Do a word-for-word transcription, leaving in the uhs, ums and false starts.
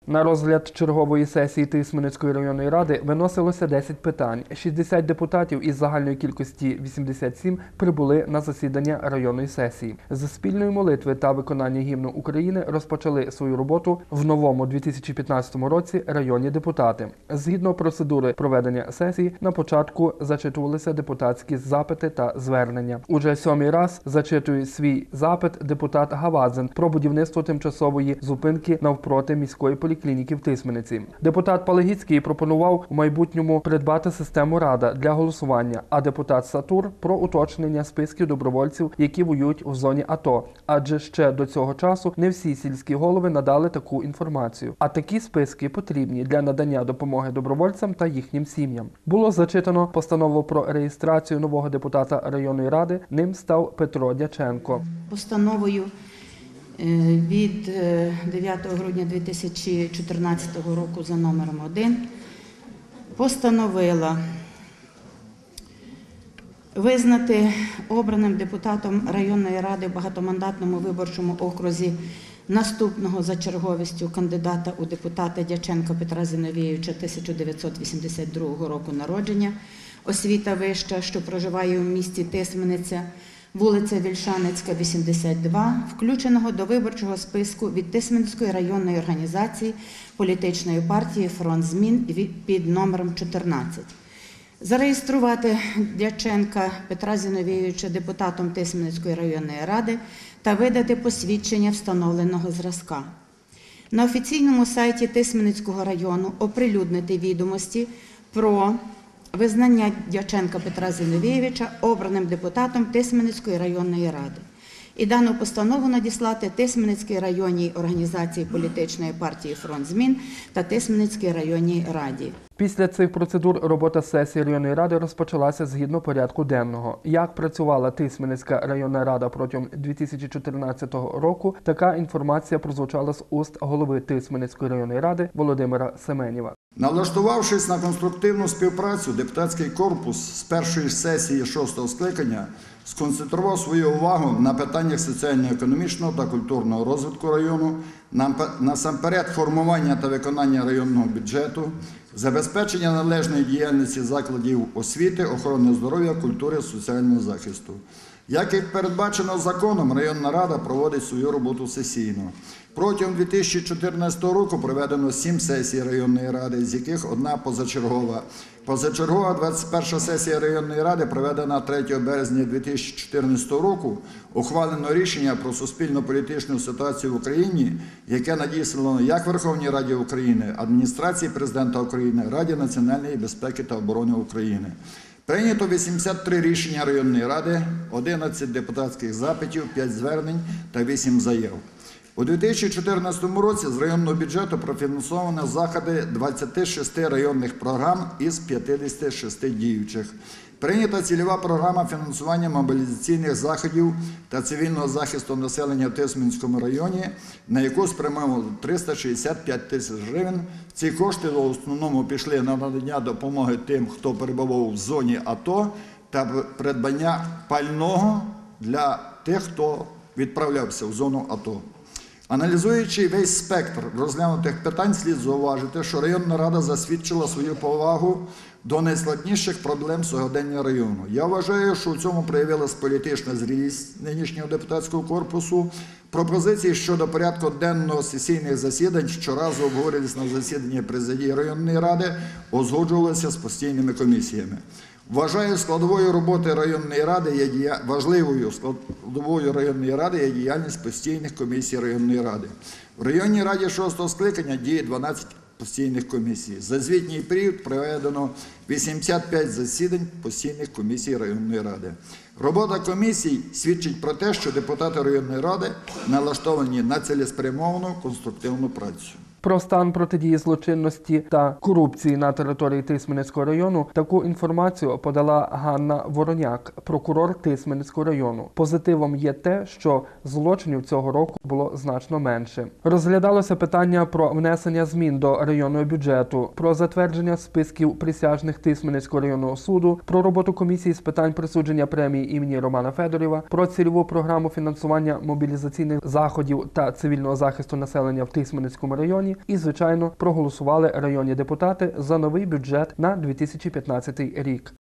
На розгляд чергової сесії Тисменецької районної ради виносилося десять питань. шістдесят депутатів із загальної кількості вісімдесят сім прибули на засідання районної сесії. З спільної молитви та виконання гімну України розпочали свою роботу в новому дві тисячі п'ятнадцятому році районні депутати. Згідно процедури проведення сесії, на початку зачитувалися депутатські запити та звернення. Уже сьомий раз зачитує свій запит депутат Гавазин про будівництво тимчасової зупинки навпроти міської поліклініки клініки в Тисмениці. Депутат Палагіцький пропонував у майбутньому придбати систему «Рада» для голосування, а депутат Сатур – про уточнення списків добровольців, які воюють в зоні АТО. Адже ще до цього часу не всі сільські голови надали таку інформацію. А такі списки потрібні для надання допомоги добровольцям та їхнім сім'ям. Було зачитано постанову про реєстрацію нового депутата районної ради. Ним став Петро Дяченко. Постановою від дев'ятого грудня дві тисячі чотирнадцятого року за номером один постановила визнати обраним депутатом районної ради в багатомандатному виборчому окрузі наступного за черговістю кандидата у депутати Дяченка Петра Зіновійовича тисяча дев'ятсот вісімдесят другого року народження, освіта вища, що проживає у місті Тисмениця, вулиця Вільшанецька, вісімдесят два, включеного до виборчого списку від Тисменської районної організації політичної партії «Фронт змін» під номером чотирнадцять. Зареєструвати Дяченка Петра Зіновійовича депутатом Тисменської районної ради та видати посвідчення встановленого зразка. На офіційному сайті Тисменецького району оприлюднити відомості про визнання Дяченка Петра Зіновійовича обраним депутатом Тисменецької районної ради. І дану постанову надіслати Тисменецькій районній організації політичної партії «Фронт змін» та Тисменецькій районній раді. Після цих процедур робота сесії районної ради розпочалася згідно порядку денного. Як працювала Тисменецька районна рада протягом дві тисячі чотирнадцятого року, така інформація прозвучала з уст голови Тисменецької районної ради Володимира Семенєва. Налаштувавшись на конструктивну співпрацю, депутатський корпус з першої сесії шостого скликання сконцентрував свою увагу на питаннях соціально-економічного та культурного розвитку району, насамперед формування та виконання районного бюджету, забезпечення належної діяльності закладів освіти, охорони здоров'я, культури, соціального захисту. Як і передбачено законом, районна рада проводить свою роботу сесійно. Протягом дві тисячі чотирнадцятого року проведено сім сесій районної ради, з яких одна позачергова. Позачергова двадцять перша сесія районної ради, проведена третього березня дві тисячі чотирнадцятого року, ухвалено рішення про суспільно-політичну ситуацію в Україні, яке надіслано як Верховній Раді України, Адміністрації Президента України, Раді національної безпеки та оборони України. Прийнято вісімдесят три рішення районної ради, одинадцять депутатських запитів, п'ять звернень та вісім заяв. У дві тисячі чотирнадцятому році з районного бюджету профінансовано заходи двадцяти шести районних програм із п'ятдесяти шести діючих. Прийнята цільова програма фінансування мобілізаційних заходів та цивільного захисту населення в Тисменському районі, на яку спрямовано триста шістдесят п'ять тисяч гривень. Ці кошти в основному пішли на надання допомоги тим, хто перебував в зоні АТО, та придбання пального для тих, хто відправлявся в зону АТО. Аналізуючи весь спектр розглянутих питань, слід зауважити, що районна рада засвідчила свою повагу до найскладніших проблем сьогодення району. Я вважаю, що в цьому проявилась політична зрілість нинішнього депутатського корпусу. Пропозиції щодо порядку денного сесійних засідань щоразу обговорювалися на засіданні президії районної ради, узгоджувалися з постійними комісіями. Вважаю, складовою роботи районної ради є важливою складовою районної ради є діяльність постійних комісій районної ради. В районній раді шостого скликання діє дванадцять постійних комісій. За звітній період проведено вісімдесят п'ять засідань постійних комісій районної ради. Робота комісій свідчить про те, що депутати районної ради налаштовані на цілеспрямовану конструктивну працю. Про стан протидії злочинності та корупції на території Тисменецького району таку інформацію подала Ганна Вороняк, прокурор Тисменецького району. Позитивом є те, що злочинів цього року було значно менше. Розглядалося питання про внесення змін до районного бюджету, про затвердження списків присяжних Тисменецького районного суду, про роботу комісії з питань присудження премії імені Романа Федорєва, про цільову програму фінансування мобілізаційних заходів та цивільного захисту населення в Тисменецькому районі, сесії і, звичайно, проголосували районні депутати за новий бюджет на дві тисячі п'ятнадцятий рік.